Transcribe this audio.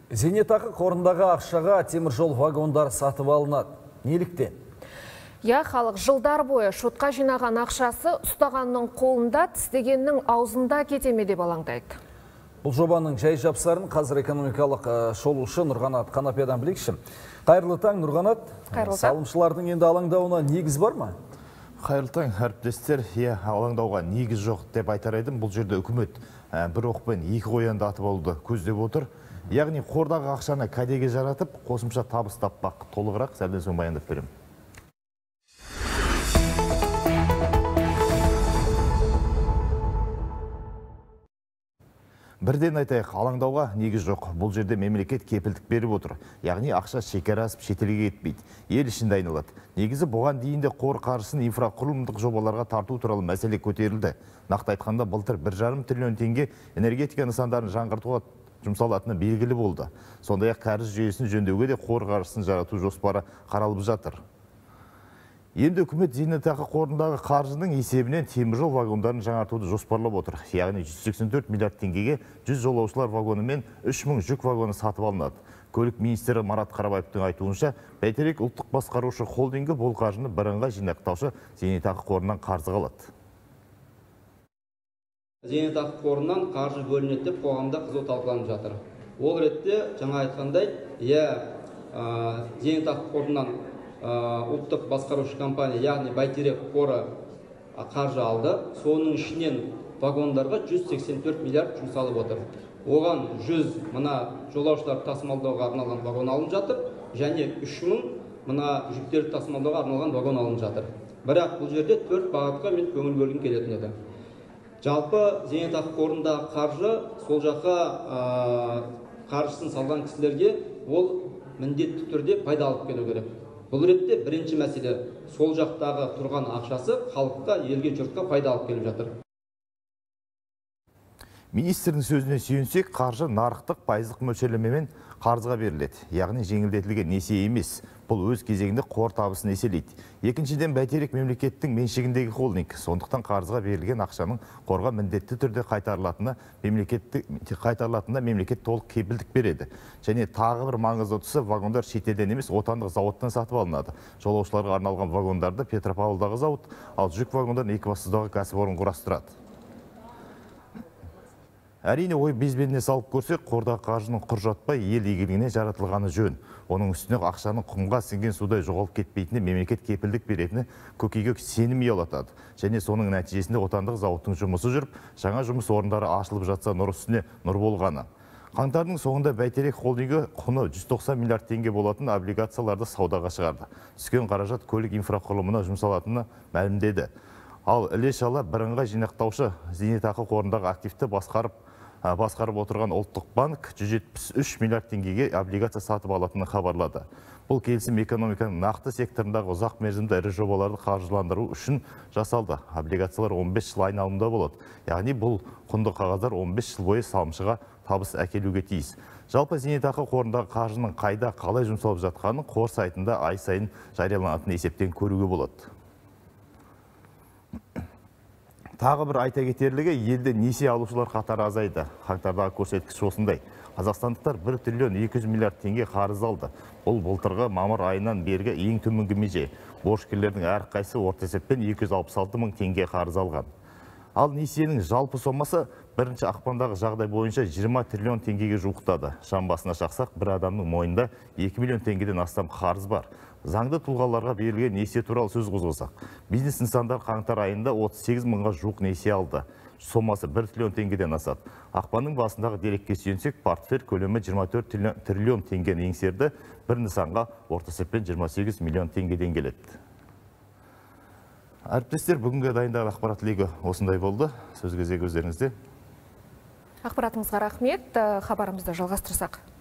Зейнетақы қорындағы ақшаға теміржол вагондар сатып алынады. Неліктен? Халық жылдар бойы шотқа жинаған ақшасы ұстағанның қолында, тістегеннің аузында кетеме деп алаңдайды. Бұл жобаның жай жапсарын қазір экономикалық шолушы Нұрғанат Қанапиядан білейікші. Қайырлы таң, Нұрғанат. Салымшылардың енді алаңдауына негіз бар ма? Қайырлы таң, әріптестер. Алаңдауға негіз жоқ деп айтар едім. Бұл жерде үкімет бір оқпен екі қоянды атып алуды көздеп отыр. Яғни қордағы ақшаны кәдеге жаратып, қосымша табыс таппақ. Толығырақ сәлден соң баяндап беремін. Бірден айтайық, алаңдауға негіз жоқ. Бұл жерде мемлекет кепілдік беріп отыр. Яғни ақша шекара асып шетелге кетпейді. Ел ішінде айналады. Негізі бұған дейін де қор қаржысын инфрақұрылымдық жобаларға тарту туралы мәселе көтерілді. Нақты айтқанда былтыр 1,5 триллион теңге энергетика нысандарын жаңғыртуға жұмсалатыны белгілі болды. Сондай-ақ кәріз жүйесін жөндеуге де қор қаржысын жарату жоспары қаралып жатыр. Енді үкімет зейнетақы қорындағы қаржының есебінен теміржол вагондарын жаңартуды жоспарлап отыр. Яғни 184 миллиард теңгеге 100 жолаушылар вагоны мен 3000 жүк вагоны сатып алынады. Көлік министрі Марат Қарабаевтың айтуынша, бәйтерек ұлттық басқарушы холдингі бұл қаржыны бірыңғай жинақтаушы зейнетақы қорынан қарызға алады. Зейнетақы қорынан қаржы бөлінеді деп қоғамда қызу талқыланып жатыр. Ол ретте жаңа айтқандай, зейнетақы қорынан ұлттық басқарушы компания, яғни бәйтерек қоры қаржы алды. Соның ішінен вагондарға 184 миллиард жұмсалып отыр. Оған 100 мына жолаушылар тасымалдауға арналған вагон алынып жатыр, және 3000 мына жүктерді тасымалдауға арналған вагон алынып жатыр. Бірақ бұл жерде 4 бағытқа мен көңіл бөлгім келетін еді. Жалпы зейнетақы қорындағы қаржы, сол жаққа қаржысын салған кісілерге ол міндетті түрде пайда алып келу керек. Бұл ретте бірінші мәселе, сол жақтағы тұрған ақшасы халыққа, елге, жұртқа пайда алып келіп жатыр. Министрдің сөзіне сүйенсек, қаржы нарықтық пайыздық мөлшерлемемен қарызға беріледі. Яғни жеңілдетілген несие емес. Бұл өз кезегінде қор табысын еселейді. Екіншіден, бәйтерек мемлекеттің меншігіндегі холдинг. Сондықтан қарызға берілген ақшаның қорға міндетті түрде қайтарылатынына мемлекет толық кепілдік береді. Және тағы бір маңызды тұсы, вагондар шетелден емес, отандық зауыттан сатып алынады. Жолаушыларға арналған вагондарды Петропавлдағы зауыт, ал жүк вагондарын Екібастұздағы кәсіпорын құрастырады. Әрине, ой безбеніне салып көрсек, қордағы қаржының құр жатпай ел игілігіне жаратылғаны жөн. Оның үстіне ақшаның құмға сіңген судай жоғалып кетпейтіні мемлекет кепілдік беретіні көкейге сенім ұялатады. Және соның нәтижесінде отандық зауыттың жұмысы жүріп, жаңа жұмыс орындары ашылып жатса, нұр үстіне нұр болғаны. Қаңтардың соңында бәйтерек холдингі құны 190 миллиард теңге болатын облигацияларды саудаға шығарды. Түскен қаражат көлік инфрақұрылымына жұмсалатыны мәлімдеді. Ал іле-шала бірыңғай жинақтаушы зейнетақы қорындағы активті басқарып отырған ұлттық банк 173 миллиард теңгеге облигация сатып алатынын хабарлады. Бұл келісім экономиканың нақты секторындағы ұзақ мерзімді ірі жобаларды қаржыландыру үшін жасалды. Облигациялар 15 жыл айналымда болады. Яғни бұл құнды қағаздар 15 жыл бойы салымшыға табыс әкелуге тиіс. Жалпы зейнетақы қорындағы қаржының қайда қалай жұмсалып жатқанын қор сайтында ай сайын жарияланатын есептен көруге болады. Тағы бір айта кетерлігі, елде несие алушылар қатары азайды. Қаңтардағы көрсеткіш осындай. Қазақстандықтар 1 триллион 200 миллиард теңге қарыз алды. Бұл былтырғы мамыр айынан бергі ең төменгі меже. Борышкерлердің әрқайсысы орта есеппен 266 мың теңге қарыз алған. Ал несиенің жалпы сомасы 1 ақпандағы жағдай бойынша 20 триллион теңгеге жуықтады. Шам басына шақсақ, бір адамның мойнында 2 миллион теңгеден астам қарыз бар. Заңды тұлғаларға берілген несие туралы сөз қозғасақ, бизнес нысандар қаңтар айында 38 мыңға жуық несие алды. Сомасы 1 триллион теңгеден асады. Ақпанның басындағы дерекке сүйенсек, портфель көлемі 24 триллион теңгені еңсерді, бір нысанға орта есеппен 28 миллион теңгеден келеді. Әріптестер, бүгінгі дайындаған ақпарат легі осындай болды. Сөз кезегі өздеріңізде. Ақпаратыңызға рахмет. Хабарымызды жалғастырсақ.